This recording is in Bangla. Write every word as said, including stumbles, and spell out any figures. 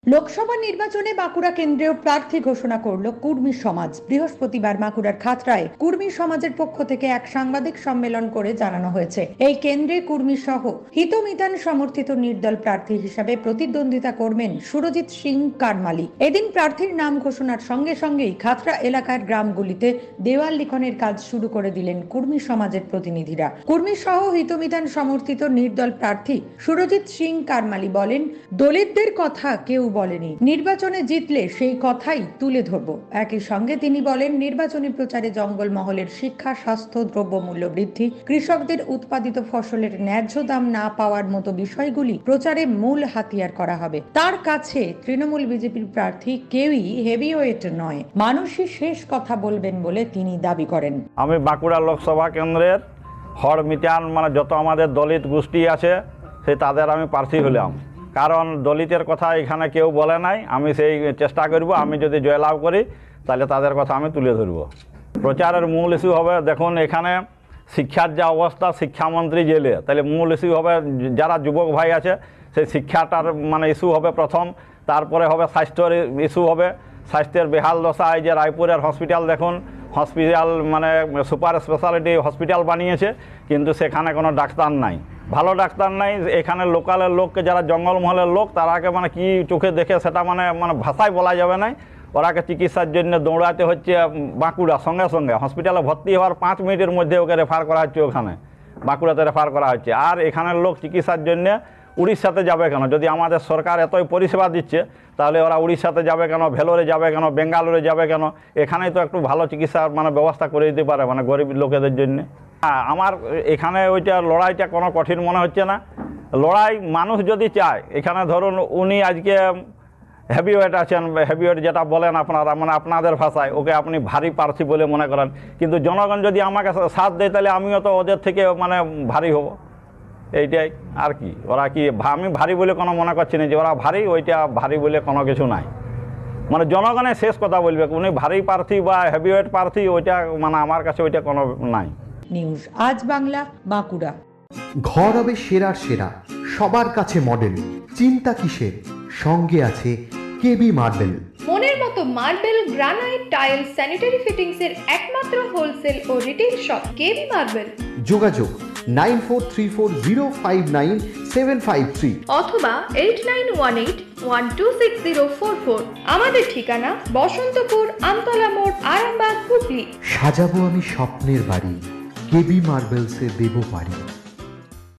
লোকসভা নির্বাচনে বাঁকুড়া কেন্দ্রীয় প্রার্থী ঘোষণা করল কুর্মী সমাজ। বৃহস্পতিবার বাঁকুড়ার খাতড়ায় কুর্মী সমাজের পক্ষ থেকে এক সাংবাদিক সম্মেলন করে জানানো হয়েছে, এই কেন্দ্রে কুর্মী সহ হিতমিতান সমর্থিত নির্দল প্রার্থী হিসাবে প্রতিদ্বন্দ্বিতা করবেন সুরজিৎ সিং কারমালি। এদিন প্রার্থীর নাম ঘোষণার সঙ্গে সঙ্গেই খাতড়া এলাকার গ্রামগুলিতে দেওয়াল লিখনের কাজ শুরু করে দিলেন কুর্মী সমাজের প্রতিনিধিরা। কুর্মী সহ হিতমিতান সমর্থিত নির্দল প্রার্থী সুরজিৎ সিং কারমালি বলেন, দলিতদের কথা কেউ বলেনি, নির্বাচনে জিতলে সেই কথাই তুলে ধরবো। একই সঙ্গে তিনি বলেন, নির্বাচনী প্রচারে জঙ্গলমহলের শিক্ষা, স্বাস্থ্য, দ্রব্যমূল্য বৃদ্ধি, কৃষকদের উৎপাদিত ফসলের ন্যায্য দাম না পাওয়ার মতো বিষয়গুলি প্রচারে মূল হাতিয়ার করা হবে। তার কাছে তৃণমূল বিজেপির প্রার্থী কেউই হেভিওয়েট নয়, মানুষই শেষ কথা বলবেন বলে তিনি দাবি করেন। আমি বাঁকুড়া লোকসভা কেন্দ্রের হড় মিটান মানে যত আমাদের দলিত গোষ্ঠী আছে সেই তাদের আমি প্রার্থী হলাম, কারণ দলিতের কথা এখানে কেউ বলে নাই। আমি সেই চেষ্টা করব, আমি যদি জয়লাভ করি তাহলে তাদের কথা আমি তুলে ধরব। প্রচারের মূল ইস্যু হবে, দেখুন এখানে শিক্ষার যা অবস্থা, শিক্ষামন্ত্রী জেলে, তাহলে মূল ইস্যু হবে যারা যুবক ভাই আছে সেই শিক্ষাটার মানে ইস্যু হবে প্রথম, তারপরে হবে স্বাস্থ্যের ইস্যু হবে। স্বাস্থ্যের বেহাল দশা, এই যে রায়পুরের হসপিটাল দেখুন, হসপিটাল মানে সুপার স্পেশালিটি হসপিটাল বানিয়েছে কিন্তু সেখানে কোনো ডাক্তার নাই, ভালো ডাক্তার নাই। এখানে লোকালের লোককে যারা জঙ্গলমহলের লোক তারাকে মানে কি চোখে দেখে সেটা মানে মানে ভাষায় বলা যাবে না। ওরাকে চিকিৎসার জন্য দৌড়াতে হচ্ছে বাঁকুড়া, সঙ্গে সঙ্গে হসপিটালে ভর্তি হওয়ার পাঁচ মিনিটের মধ্যে ওকে রেফার করা হচ্ছে, ওখানে বাঁকুড়াতে রেফার করা হচ্ছে। আর এখানের লোক চিকিৎসার জন্য উড়িষ্যাতে যাবে কেন? যদি আমাদের সরকার এতই পরিষেবা দিচ্ছে তাহলে ওরা উড়িষ্যাতে যাবে কেন, ভেলোরে যাবে কেন, বেঙ্গালুরে যাবে কেন? এখানেই তো একটু ভালো চিকিৎসার মানে ব্যবস্থা করে দিতে পারে মানে গরিব লোকেদের জন্য। হ্যাঁ, আমার এখানে ওইটা লড়াইটা কোনো কঠিন মনে হচ্ছে না। লড়াই মানুষ যদি চায়, এখানে ধরুন উনি আজকে হেভিওয়েট আছেন, হেভিওয়েট যেটা বলেন আপনারা মানে আপনাদের ভাষায়, ওকে আপনি ভারী প্রার্থী বলে মনে করেন, কিন্তু জনগণ যদি আমাকে সাথ দেয় তাহলে আমিও তো ওদের থেকে মানে ভারী হব। এইটাই আর কি। ওরা কি আমি ভারী বলে কোনো মনে করছি না যে ওরা ভারী, ওইটা ভারী বলে কোনো কিছু নাই। মানে জনগণের শেষ কথা বলবে, উনি ভারী প্রার্থী বা হেভিওয়েট প্রার্থী, ওইটা মানে আমার কাছে ওইটা কোনো নাই। নিউজ আজ বাংলা, বাঁকুড়া। ঘর হবে সেরার সেরা, সবার কাছে মডেল, চিন্তা কিসের, সঙ্গে আছে কেবি মার্বেল। মনের মতো marble, granite, tile, sanitary fittings এর একমাত্র হোলসেল ও রিটেল শপ কেবি মার্বেল। যোগাযোগ nine four three four zero five nine seven five three অথবা eight nine one eight one two six zero four four. আমাদের ঠিকানা বসন্তপুর, আমতলা মোড়, আরামবাগ, হুগলি। সাজাবো আমি স্বপ্নের বাড়ি, কেবি মার্বেলসে দেবো বাড়ি।